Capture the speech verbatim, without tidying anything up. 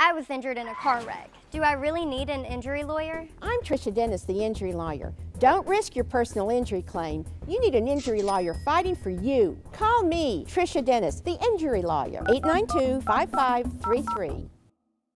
I was injured in a car wreck. Do I really need an injury lawyer? I'm Tricia Dennis, the injury lawyer. Don't risk your personal injury claim. You need an injury lawyer fighting for you. Call me, Tricia Dennis, the injury lawyer, eight nine two, five five three three.